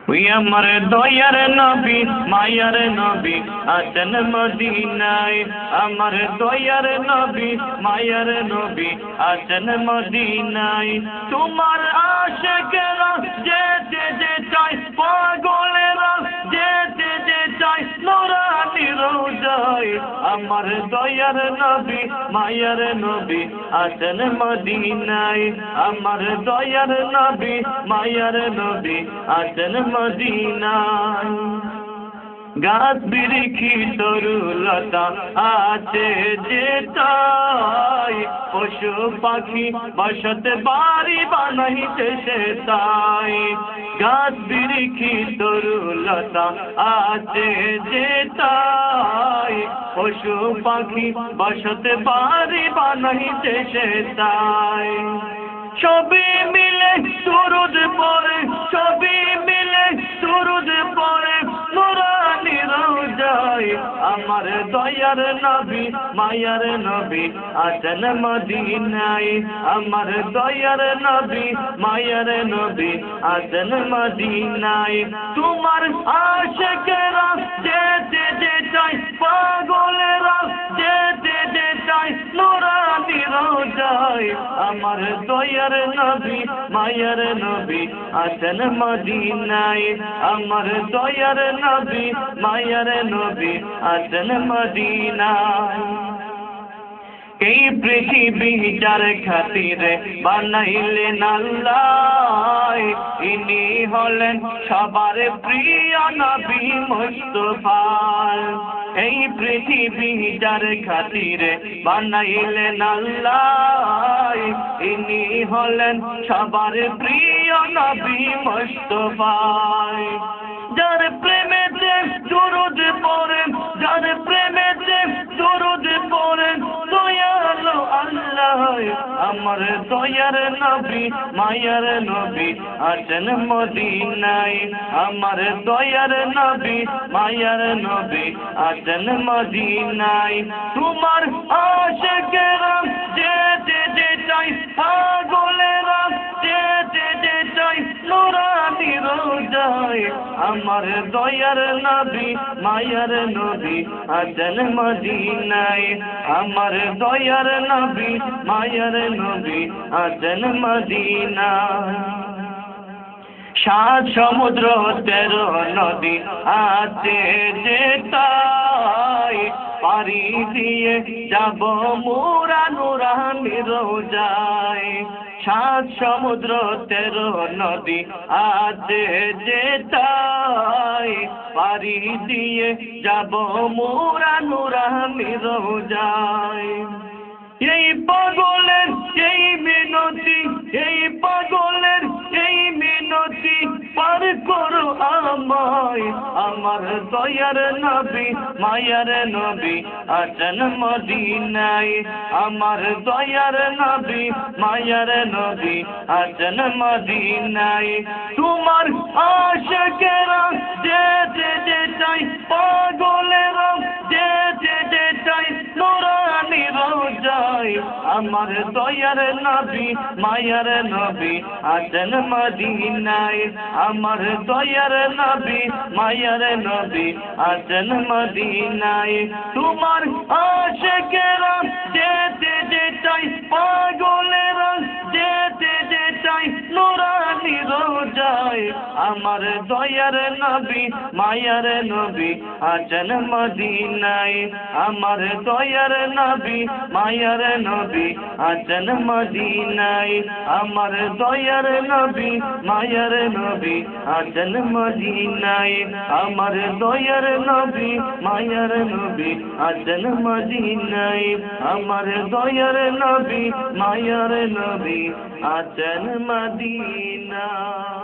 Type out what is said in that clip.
ওই আমার দয়ার নবী মায়ার নবী আছেন মদিনায়, আমার দয়ার নবী মায়ার নবী আছেন মদিনায়। তোমার আশিকেরা যেতে যে চায়, পাগলেরা যেতে যে চায় নূরানি রওজায়, আমার দয়ার নবী মায়ার নবী আছেন মদিনায়, আমার দয়ার নবী মায়ার নবী আছেন মদিনায়। গাছ বিরিখি তরুলতা আছে যেতাই, পশু পাখি বসতে বাড়ি বানাইতে সে তাই। গাছ বিরিখি তরুলতা আছে যেতাই, পশু পাখি বসতে বাড়ি বানাইতে সে তাই। সবই মিলে দুরুদ পড়ে, সবই মিলে দুরুদ পড়ে নূরানি রওজায়, আমার দয়ার নবী মায়ার নবী আছেন মদিনায়, আমার দয়ার নবী মায়ার নবী আছেন মদিনায়। তোমার আশিকেরা যেতে যে চায়, পাগলেরা যেতে যে চায় নূরানি রওজায়, আমার দয়ার নবী মায়ার নবী আছেন মদিনায়, আমার দয়ার নবী মায়ার নবী আছেন মদিনায়। এই পৃথিবী যার খাতিরে বানাইলেন আল্লাহ, ইনি হলেন সবার প্রিয় নবী মুস্তাফা। এই পৃথিবী যার খাতিরে বানাইলেন আল্লাহ, ইনি হলেন সবার প্রিয় নবী মুস্তাফা। যার প্রেমেতে দুরুদ পড়েন, যার প্রেমেতে দুরুদ পড়েন দয়ালু আল্লাহ, আমার দয়ার নবী মায়ার নবী আছেন মদিনায়, আমার দয়ার নবী মায়ার নবী আছেন মদিনায়। তোমার আশিকেরা যেতে যে চায়, পাগলেরা যেতে যে চায় নূরানি রওজায়, আমার দয়ার নবী মায়ার নবী আছেন মদিনায়, আমার দয়ার নবী মায়ার নবী আছেন মদিনায়। সাত সমুদ্র 13 নদী আছে যেতাই, পারি দিয়ে যাব মোরা নূরানি রওজায়। সাত সমুদ্র 13 নদী আছে যেতাই, পারি দিয়ে যাব মোরা নূরানি রওজায়। এই পাগলের এই মিনতি, এই পাগলের এই মিনতি পার করো আমায়, আমার দয়ার নবী মায়ার নবী আছেন মদিনায়, আমার দয়ার নবী মায়ার নবী আছেন মদিনায়। তোমার আশিকেরা যেতে যে চায়, পাগলেরা যেতে যে চায় নূরানি রওজায়, আমার দয়ার নবী মায়ার নবী আছেন মদিনায়, আমার দয়ার নবী মায়ার নবী আছেন মদিনায়। তোমার আশিকেরা যেতে যে চায়, পাগলেরা যেতে যে চায় নূরানি রওজায়, আমার দয়ার নবী মায়ার নবী আছেন মদিনায়, আমার দয়ার নবী মায়ার নবী আছেন মদিনায়, আমার দয়ার নবী মায়ার নবী আছেন মদিনায়, আমার দয়ার নবী মায়ার নবী আছেন মদিনায়, আমার দয়ার নবী মায়ার নবী আছেন মদিনায়।